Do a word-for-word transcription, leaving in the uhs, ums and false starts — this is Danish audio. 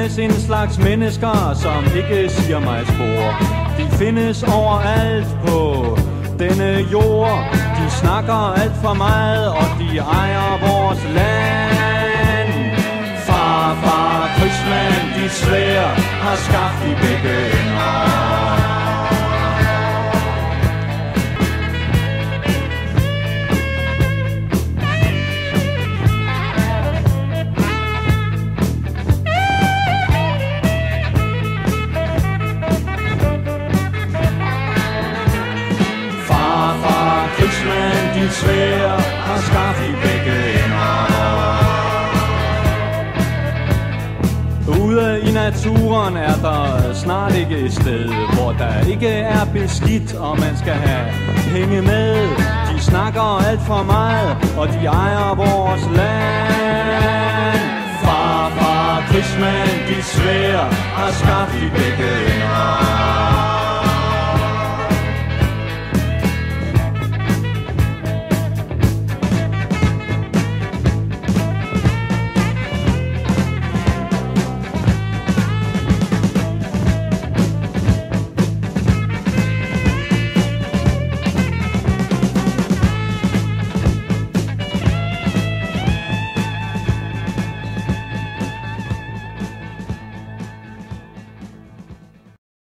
findes en slags mennesker, som ikke siger mig spor. De findes overalt på denne jord. De snakker alt for meget, og de ejer vores land. Far, far, krydsmand, de svær har skabt i begge ender. De svær har skabt i begge ender. Ude i naturen er der snart ikke et sted, hvor der ikke er beskidt, og man skal have penge med. De snakker alt for meget, og de ejer vores land. Far, far, krydsmand, de svær har skabt i begge